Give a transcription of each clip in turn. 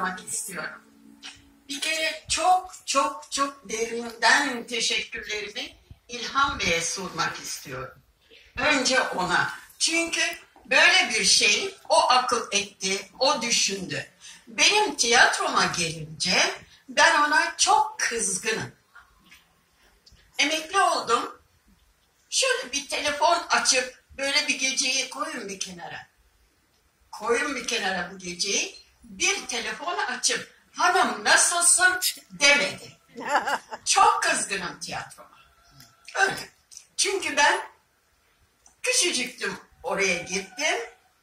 sunmak istiyorum. Bir kere çok çok çok derinden teşekkürlerimi İlhan Bey'e sunmak istiyorum. Önce ona. Çünkü böyle bir şeyi o akıl etti, o düşündü. Benim tiyatroma gelince ben ona çok kızgınım. Emekli oldum. Şöyle bir telefon açıp böyle bir geceyi koyun bir kenara. Koyun bir kenara bu geceyi. Bir telefon açıp hanım nasılsın demedi. Çok kızgınım tiyatroma. Öyle. Çünkü ben küçücüktüm, oraya gittim.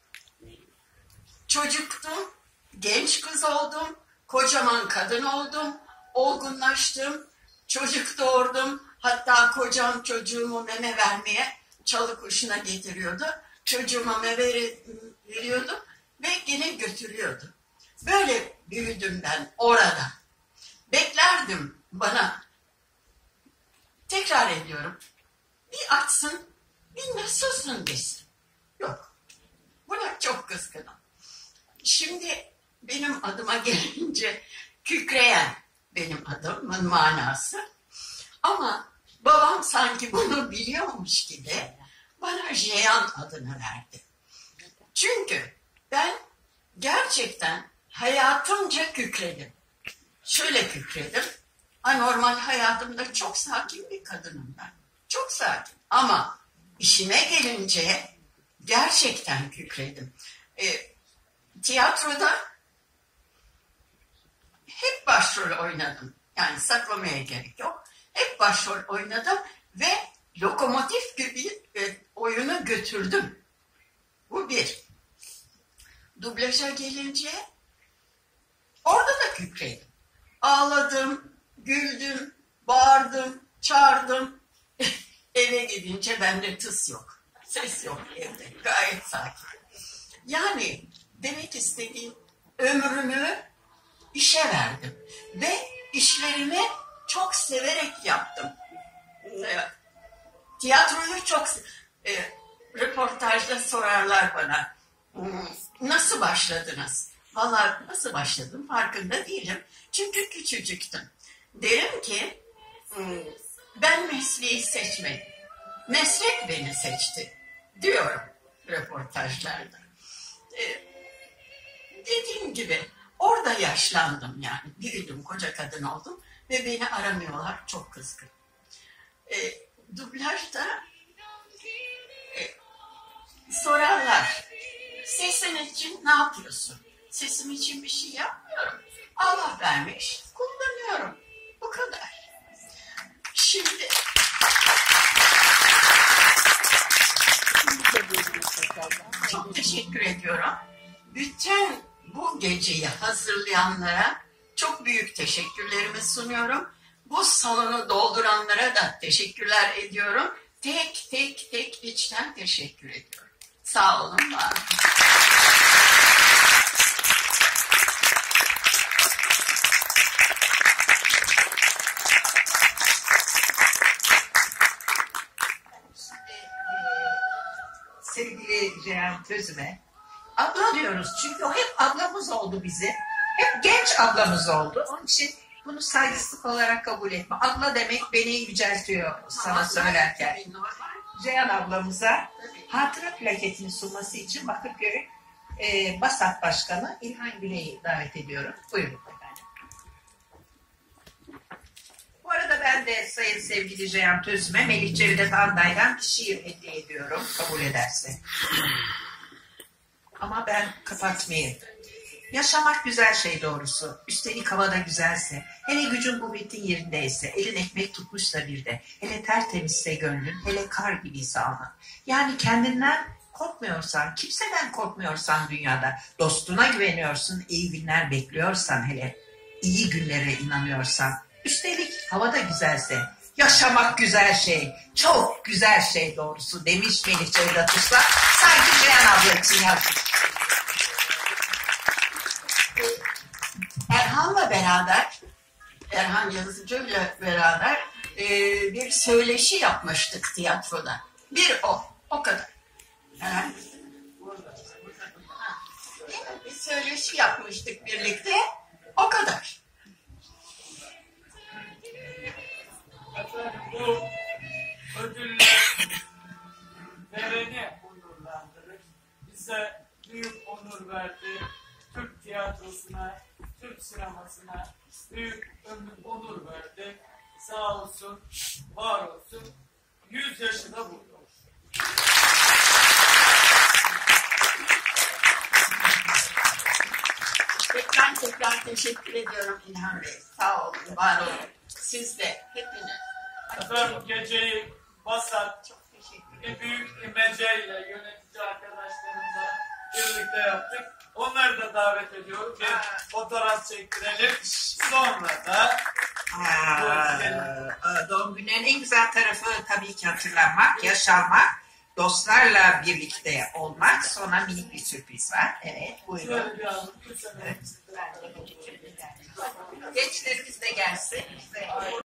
Çocuktum, genç kız oldum, kocaman kadın oldum, olgunlaştım, çocuk doğurdum. Hatta kocam çocuğumu meme vermeye çalı kuşuna getiriyordu. Çocuğuma meme veriyordu ve yine götürüyordu. Böyle büyüdüm ben orada. Beklerdim bana. Tekrar ediyorum. Bir açsın, bir nasılsın desin. Yok. Buna çok kızgınım. Şimdi benim adıma gelince kükreyen benim adımın manası. Ama babam sanki bunu biliyormuş gibi bana Jeyan adını verdi. Çünkü ben gerçekten hayatımca kükredim. Şöyle kükredim. Anormal hayatımda çok sakin bir kadınım ben. Çok sakin. Ama işime gelince gerçekten kükredim. Tiyatroda hep başrol oynadım. Yani saklamaya gerek yok. Hep başrol oynadım ve lokomotif gibi oyunu götürdüm. Bu bir. Dublaja gelince orada da kükredim. Ağladım, güldüm, bağırdım, çağırdım. Eve gidince bende tıs yok. Ses yok evde. Gayet sakin. Yani demek istediğim ömrümü işe verdim. Ve işlerimi çok severek yaptım. Tiyatroyu çok röportajda sorarlar bana. Nasıl başladınız? Vallahi nasıl başladım farkında değilim. Çünkü küçücüktüm. Derim ki ben mesleği seçmedim. Meslek beni seçti diyorum röportajlarda. Dediğim gibi orada yaşlandım yani. Büyüdüm, koca kadın oldum ve beni aramıyorlar. Çok kızgın. Dublajda sorarlar. Sesin için ne yapıyorsun? Sesim için bir şey yapmıyorum. Allah vermiş, kullanıyorum. Bu kadar. Şimdi çok teşekkür ediyorum. Bütün bu geceyi hazırlayanlara çok büyük teşekkürlerimi sunuyorum. Bu salonu dolduranlara da teşekkürler ediyorum. Tek tek içten teşekkür ediyorum. Sağ olun, var olun. Sevgili Jeyan Tözüme, abla diyoruz çünkü o hep ablamız oldu bize. Hep genç ablamız oldu. Onun için bunu saygısızlık olarak kabul etme. Abla demek beni yüceltiyor sana söylerken. Jeyan ablamıza hatıra plaketini sunması için Bakırköy BASAT Başkanı İlhan Güney'i davet ediyorum. Buyurun efendim. Bu arada ben de sayın sevgili Jeyan Tözüme Melih Cevdet Anday'dan bir şiir hediye ediyorum kabul ederse. Ama ben kapatmayayım. Yaşamak güzel şey doğrusu. Üstelik havada güzelse, hele gücün kuvvetin yerindeyse, elin ekmek tutmuşsa bir de, hele tertemizse gönlün, hele kar gibiyse alnın. Yani kendinden korkmuyorsan, kimseden korkmuyorsan dünyada, dostuna güveniyorsun, iyi günler bekliyorsan hele, iyi günlere inanıyorsan, üstelik havada güzelse, yaşamak güzel şey, çok güzel şey doğrusu demiş Melih Cevdet Usta. Sanki Jeyan abla için yazmış. Erhan'la beraber, Erhan Yazıcı'yla beraber bir söyleşi yapmıştık tiyatroda. Bir o kadar. Bir söyleşi yapmıştık birlikte. yaşamasına büyük onur verdi. Sağ olsun, var olsun. 100 yaşında buldu. Tekrar teşekkür ediyorum İlhan Bey. Sağ olun, var olun. Siz de, hepiniz. Efendim geceyi Basat Çok teşekkür ederim. bir büyük imeceyle yönetici arkadaşlarımla birlikte yaptık. Onları da davet ediyorum. Bir fotoğraf çektirelim. Sonra da Doğum günlerinin en güzel tarafı tabii ki hatırlanmak, yaşanmak, dostlarla birlikte olmak. Sonra minik bir sürpriz var. Evet, buyurun. şöyle bir anı. Gençlerimiz de gelsin.